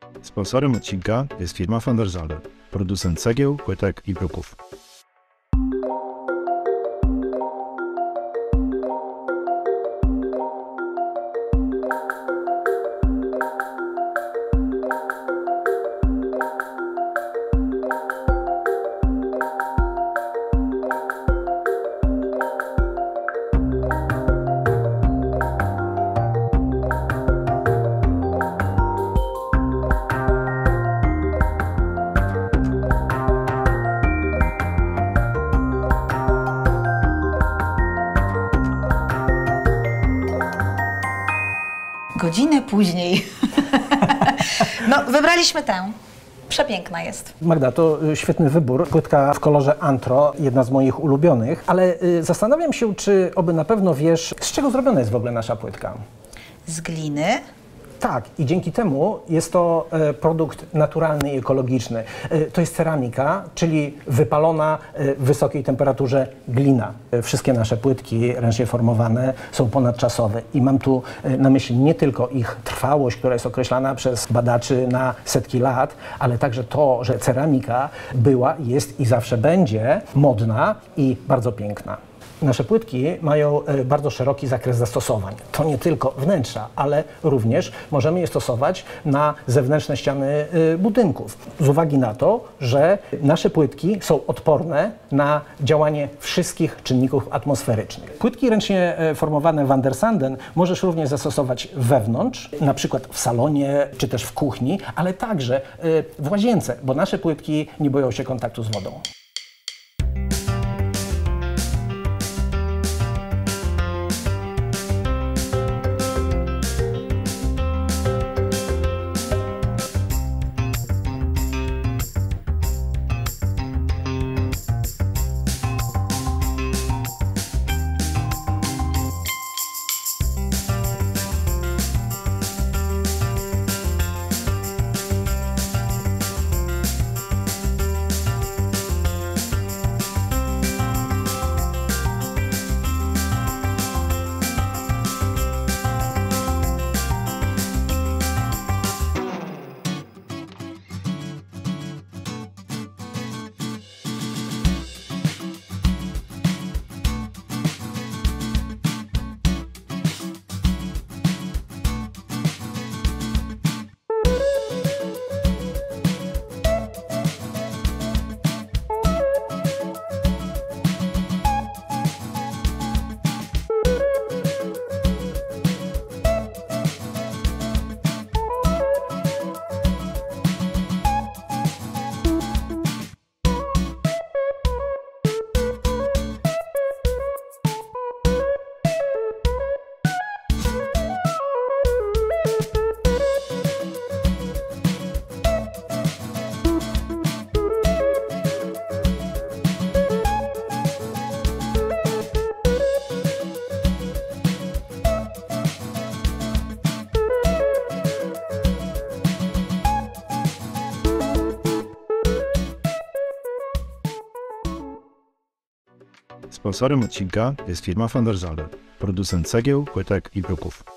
Sponsorem odcinka jest firma Van der Zalde, producent cegieł, płytek i bruków. Godzinę później. No, wybraliśmy tę. Przepiękna jest. Magda, to świetny wybór. Płytka w kolorze antro, jedna z moich ulubionych, ale zastanawiam się, czy oby na pewno wiesz, z czego zrobiona jest w ogóle nasza płytka? Z gliny. Tak, i dzięki temu jest to produkt naturalny i ekologiczny. To jest ceramika, czyli wypalona w wysokiej temperaturze glina. Wszystkie nasze płytki ręcznie formowane są ponadczasowe i mam tu na myśli nie tylko ich trwałość, która jest określana przez badaczy na setki lat, ale także to, że ceramika była, jest i zawsze będzie modna i bardzo piękna. Nasze płytki mają bardzo szeroki zakres zastosowań. To nie tylko wnętrza, ale również możemy je stosować na zewnętrzne ściany budynków. Z uwagi na to, że nasze płytki są odporne na działanie wszystkich czynników atmosferycznych. Płytki ręcznie formowane Van der Sanden możesz również zastosować wewnątrz, na przykład w salonie czy też w kuchni, ale także w łazience, bo nasze płytki nie boją się kontaktu z wodą. Sponsorem odcinka jest firma Van der Zalde, producent cegieł, płytek i bruków.